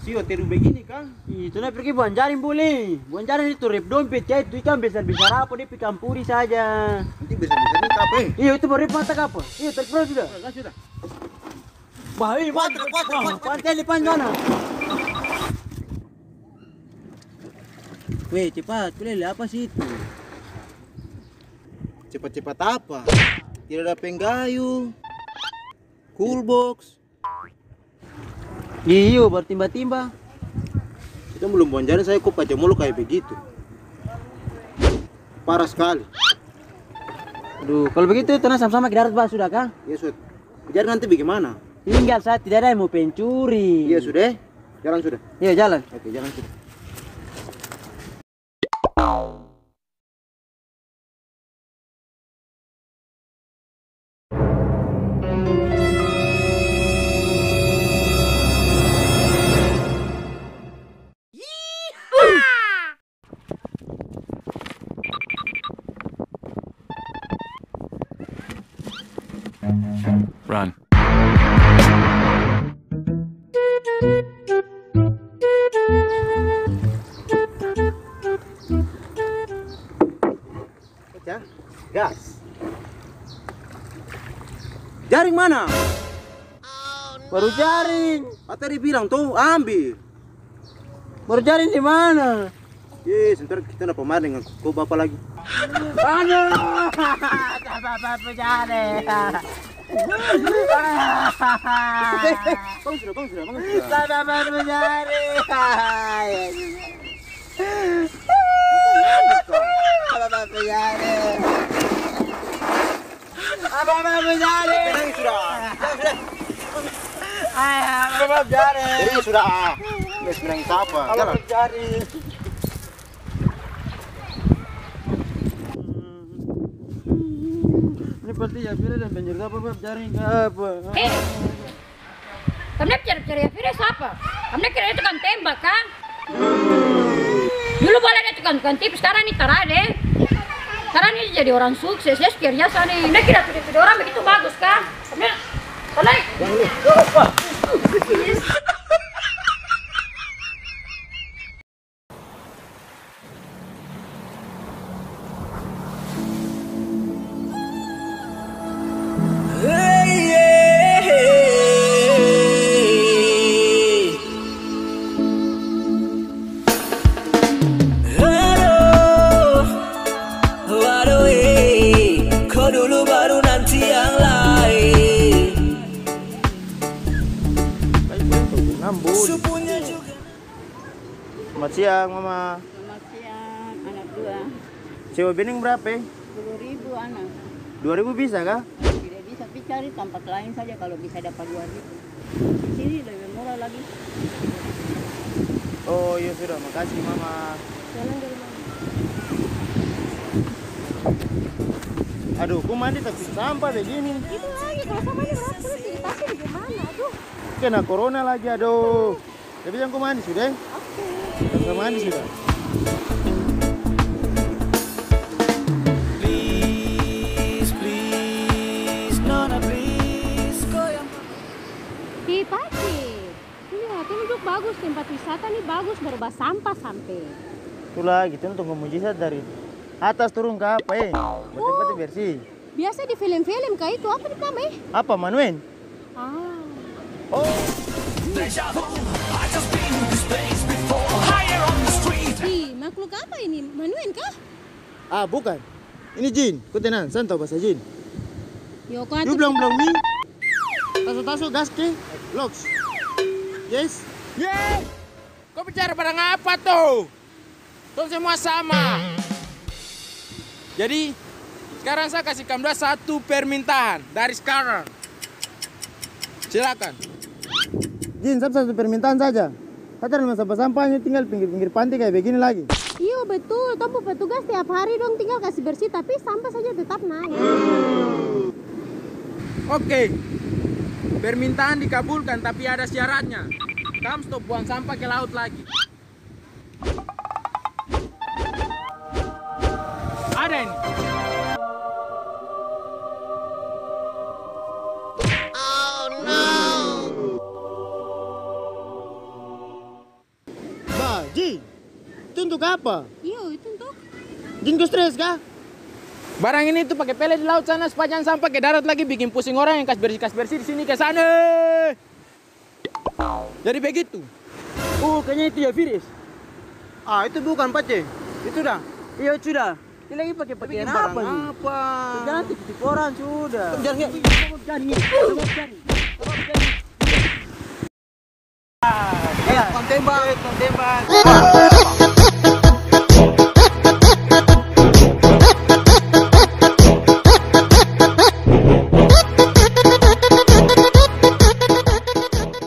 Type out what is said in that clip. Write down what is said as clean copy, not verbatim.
Si hotel begini kan? Itu nak pergi buang jaring boleh. Buang jaring itu rep dompet ya itu ikan besar-besar apa dia ikan puri saja. Nanti besar-besar ini apa? Iya itu baru mata apa? Iya terpura sudah. Sudah. Bahaya pantai depan sana. Weh cepat, pilih apa sih itu? Cepat-cepat apa? Tidak ada penggayu. Cool box. Iyo bertimba-timba. Kita belum buang jaring saya kok pajak mulu kayak begitu. Parah sekali. Aduh, kalau begitu tenang sama-sama ke darat bah sudah kah? Ya sudah. Jaring nanti bagaimana? Tinggal saat tidak ada yang mau pencuri. Iya sudah. Jalan sudah. Iya jalan. Oke, jalan sudah. Run. Ya. Gas. Jaring mana? Baru jaring. Tadi bilang tuh ambil. Baru jaring di mana? Sebentar kita nak pemar dengan kau bapak lagi. Aduh, bapak jaring. Bangun sudah. Bapak jaring. Bapak jaring. Bapak jaring. Tenang sudah. Bapak jaring. Jadi sudah. Mes menangis apa? Jalan. Bapak jaring. Ini pasti ya Fira dan banjir apa Bab jaring apa? Kamu cari Fira siapa? Kamu kira itu kan tembak kan? Dulu boleh ada tukang tips, sekarang ini tarade. Sekarang ini jadi orang sukses, ya sekiranya sana nih. Kamu kira video orang begitu bagus kan? Kamu, boleh? Selamat siang, Mama. Selamat siang, anak dua. Sewa bening berapa? 10.000 anak. 2.000 bisa kah? Tidak bisa, tapi cari tempat lain saja kalau bisa dapat 2.000. Di sini lebih murah lagi. Oh iya sudah, makasih Mama. Jalan dari mana? Aduh, aku mandi tapi sampah begini. Itu lagi, kalau samanya berapa lu ditasnya di mana? Aduh. Kena corona lagi, aduh. Tapi yang aku mandi sudah. Oke. Kita mandi sudah. Please, Nona please, goyang. Di Paci. Lihat, ini juga bagus, tempat wisata nih bagus, berubah sampah sampai. Itulah, gitu tunggu mujizat dari atas turun ke apa Tempat bersih. Biasa di film-film kayak itu, apa namanya? Apa, Manuen? Ah. Oh. Di makhluk apa ini? Manuen kah? Ah, bukan. Ini jin. Kau tenang, saya tahu bahasa jin. Yo, kau You belum nih. Tasu-tasu gas ke? Locks. Yes. Yeay! Kau bicara barang apa tuh? Tuh semua sama. Jadi, sekarang saya kasih kamu satu permintaan dari sekarang. Silakan. Jin, satu permintaan saja. Kata rumah sampah-sampahnya tinggal pinggir-pinggir pantai kayak begini lagi. Iya betul, tombol petugas tiap hari dong tinggal kasih bersih, tapi sampah saja tetap naik. Oke, permintaan dikabulkan tapi ada syaratnya. Kamu stop buang sampah ke laut lagi. Ada ini. untuk apa? Iya, itu untuk Jin kau stres kah? Barang ini tuh pakai pele di laut sana supaya jangan sampai ke darat lagi bikin pusing orang yang kas bersih di sini ke sana. Jadi begitu. Oh, kayaknya itu ya virus. Ah, itu bukan pace. Itu dah. Iya sudah. Dia lagi pakai pakaian apa nih? Apa? Jangan tipu orang sudah. Jangan nge- Jari. Tembak.